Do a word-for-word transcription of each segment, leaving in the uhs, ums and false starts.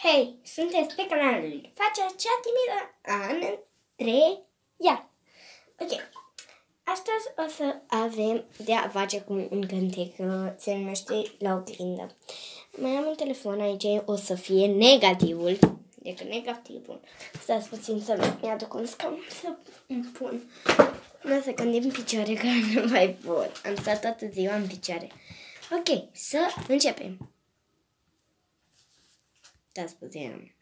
Hei, sunteți pe canalul Facea cea timidă Andreea. Ok, astăzi o să avem de a face cu un cântec, se numește La oglindă. Mai am un telefon aici, o să fie negativul, decât negativul. Stați puțin să mi-aduc un scaun să îmi pun. Nu să când în picioare, că nu mai pot. Am stat toată ziua în picioare. Ok, să începem. Stați puțin.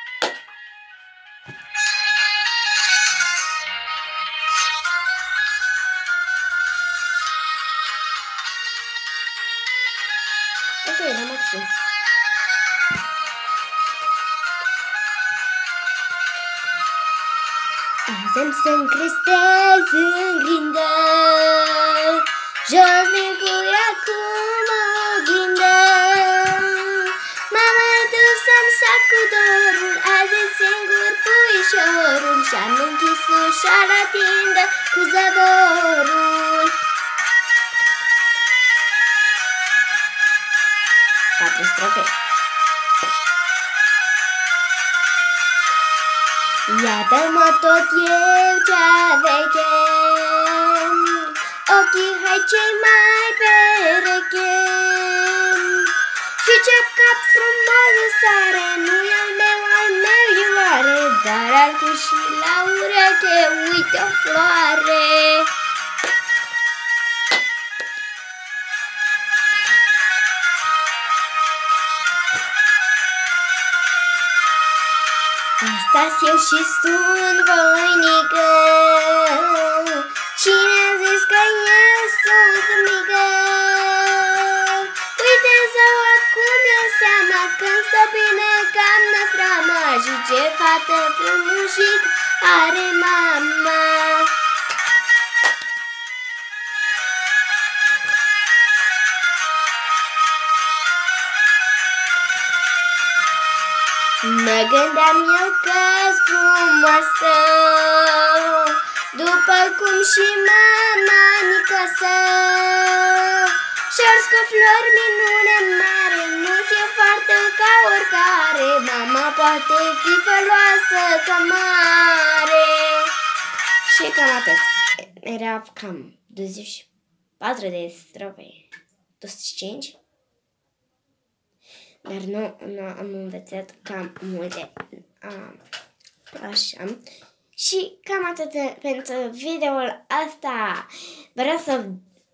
Ok, la maxim. Azi să-mi crestez în grindă, josnicul e acum oglindă. M-am adus să-mi sac cu dorul, azi e singur puișorul, și-am închis ușa la tindă cu zavorul. Patru strofe. Iată-mă tot eu cea veche, ochii hai cei mai pereche, și ce cap frumos de sare, nu-i al meu, al meu e oare, dar al cu și la ureche, uite o floare. Asta-s eu și sunt voinică, cine a zis că eu sunt mică? Uite sau acum eu seama, când stă bine cam năframă, și ce fată frumușic are mama. Mă gândeam eu că-s frumoasă, după cum și mama nicăsă, și-ars cu flori minune mare, nu-ți e foarte ca oricare, mama poate fi făloasă ca mare. Și cam atât. Era cam douăzeci și patru de strofe, douăzeci și cinci. Dar nu, nu am învățat cam multe. A, așa. Și cam atât pentru videoul ăsta. Vreau să,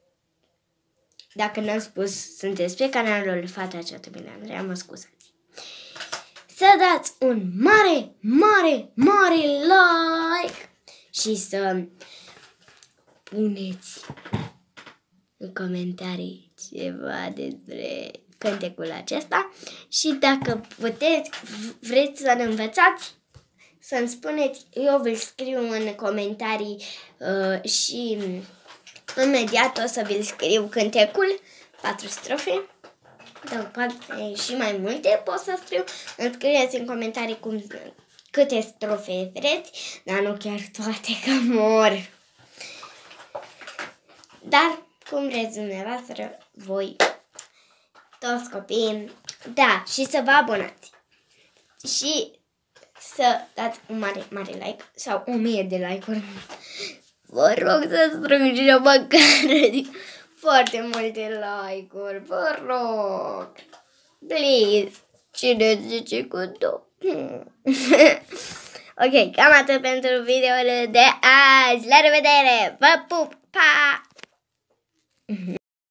dacă n-am spus, sunteți pe canalul Fata cea timidă Andreea, mă scuzați. Să dați un mare, mare, mare like și să puneți în comentarii ceva despre cântecul acesta, și dacă puteți, vreți să-l învățați, să-mi spuneți, eu vă scriu în comentarii uh, și imediat o să vi-l scriu cântecul, patru strofe, dar poate și mai multe pot să scriu. Îmi scrieți în comentarii cum, câte strofe vreți, dar nu chiar toate, că mor. Dar cum vreți dumneavoastră, voi, toți copiii, da, și să vă abonați și să dați un mare, mare like sau o mie de like-uri. Vă rog să strângeți măcar foarte multe like-uri, vă rog, please, cine zice cu două. Ok, cam atât pentru videoul de azi, la revedere, vă pup, pa!